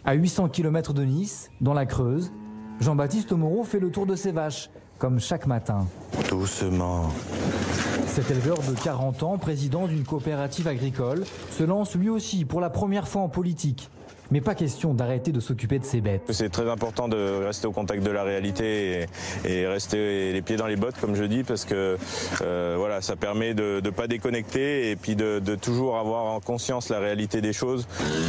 À 800 km de Nice, dans la Creuse, Jean-Baptiste Moreau fait le tour de ses vaches, comme chaque matin. Doucement. Cet éleveur de 40 ans, président d'une coopérative agricole, se lance lui aussi pour la première fois en politique. Mais pas question d'arrêter de s'occuper de ses bêtes. C'est très important de rester au contact de la réalité et rester les pieds dans les bottes, comme je dis, parce que voilà, ça permet de ne pas déconnecter et puis de toujours avoir en conscience la réalité des choses.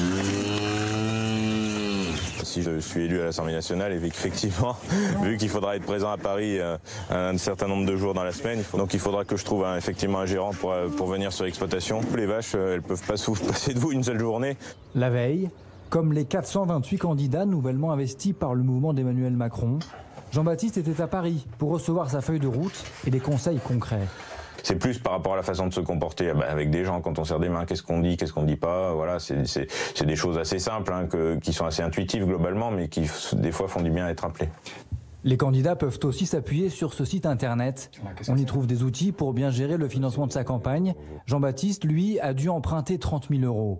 Si je suis élu à l'Assemblée nationale, effectivement, vu qu'il faudra être présent à Paris un certain nombre de jours dans la semaine, donc il faudra que je trouve effectivement un gérant pour venir sur l'exploitation. Les vaches, elles peuvent pas passer de vous une seule journée. La veille, comme les 428 candidats nouvellement investis par le mouvement d'Emmanuel Macron, Jean-Baptiste était à Paris pour recevoir sa feuille de route et des conseils concrets. C'est plus par rapport à la façon de se comporter avec des gens, quand on serre des mains, qu'est-ce qu'on dit pas. Voilà, c'est des choses assez simples, hein, qui sont assez intuitives globalement, mais qui des fois font du bien à être rappelées. Les candidats peuvent aussi s'appuyer sur ce site internet. On y trouve des outils pour bien gérer le financement de sa campagne. Jean-Baptiste, lui, a dû emprunter 30 000 €.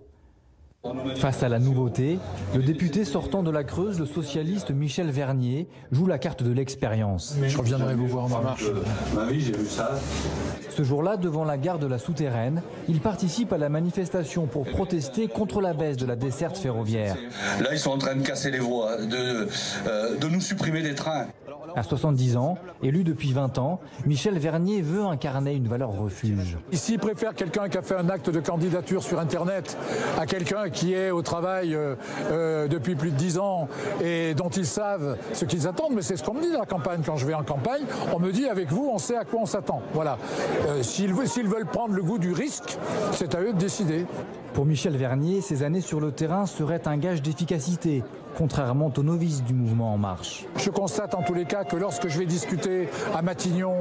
Face à la nouveauté, le député sortant de la Creuse, le socialiste Michel Vernier, joue la carte de l'expérience. Je reviendrai vous voir en marche. Oui, j'ai vu ça. Ce jour-là, devant la gare de la Souterraine, il participe à la manifestation pour protester contre la baisse de la desserte ferroviaire. Là, ils sont en train de casser les voies, de nous supprimer les trains. À 70 ans, élu depuis 20 ans, Michel Vernier veut incarner une valeur refuge. Ici, préfère quelqu'un qui a fait un acte de candidature sur Internet à quelqu'un qui est au travail depuis plus de 10 ans et dont ils savent ce qu'ils attendent. Mais c'est ce qu'on me dit dans la campagne. Quand je vais en campagne, on me dit avec vous, on sait à quoi on s'attend. Voilà. S'ils veulent prendre le goût du risque, c'est à eux de décider. Pour Michel Vernier, ces années sur le terrain seraient un gage d'efficacité, contrairement aux novices du mouvement En Marche. Je constate en tous les cas que lorsque je vais discuter à Matignon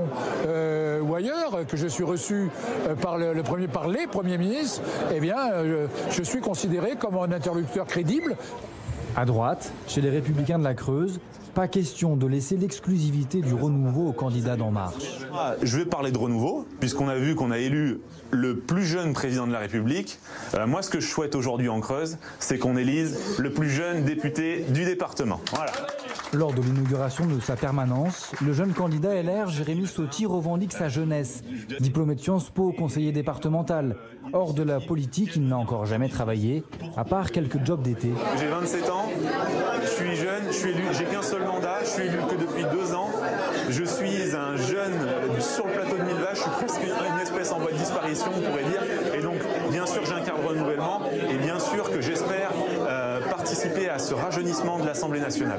ou ailleurs, que je suis reçu par les premiers ministres, eh bien, je suis considéré comme un interlocuteur crédible. À droite, chez les Républicains de la Creuse, pas question de laisser l'exclusivité du renouveau aux candidats d'En Marche. Je vais parler de renouveau, puisqu'on a vu qu'on a élu le plus jeune président de la République. Moi, ce que je souhaite aujourd'hui en Creuse, c'est qu'on élise le plus jeune député du département. Voilà. Lors de l'inauguration de sa permanence, le jeune candidat LR, Jérémy Sauty, revendique sa jeunesse. Diplômé de Sciences Po, conseiller départemental. Hors de la politique, il n'a encore jamais travaillé, à part quelques jobs d'été. J'ai 27 ans, je suis jeune, je suis élu, j'ai qu'un seul mandat, je suis élu que depuis 2 ans. Je suis un jeune sur le plateau de Millevaches, je suis presque une espèce en voie de disparition, on pourrait dire. Et donc, bien sûr, j'ai un cadre de renouvellement et bien sûr que j'espère participer à ce rajeunissement de l'Assemblée nationale.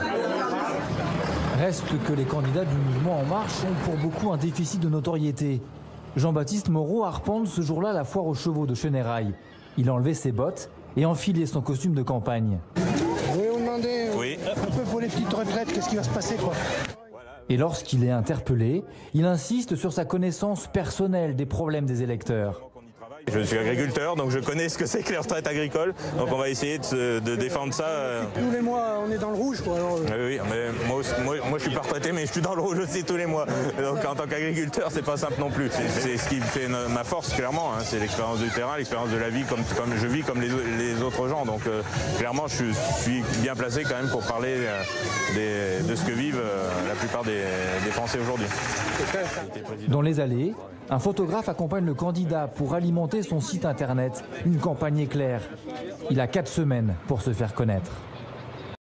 Reste que les candidats du mouvement En Marche ont pour beaucoup un déficit de notoriété. Jean-Baptiste Moreau arpente ce jour-là la foire aux chevaux de Chenérail. Il a enlevé ses bottes et enfilé son costume de campagne. Oui, on demandait un peu pour les petites retraites, qu'est-ce qui va se passer, quoi. Et lorsqu'il est interpellé, il insiste sur sa connaissance personnelle des problèmes des électeurs. Je suis agriculteur, donc je connais ce que c'est que les retraites agricoles. Donc on va essayer de défendre ça. Tous les mois, on est dans le rouge, quoi. Alors, Oui, mais moi je suis pas retraité, mais je suis dans le rouge aussi tous les mois. Donc en tant qu'agriculteur, c'est pas simple non plus. C'est ce qui fait ma force, clairement. Hein. C'est l'expérience du terrain, l'expérience de la vie, comme je vis comme les autres gens. Donc clairement, je suis bien placé quand même pour parler de ce que vivent la plupart des Français aujourd'hui. Dans les allées, un photographe accompagne le candidat pour alimenter son site internet, une campagne éclair. Il a 4 semaines pour se faire connaître.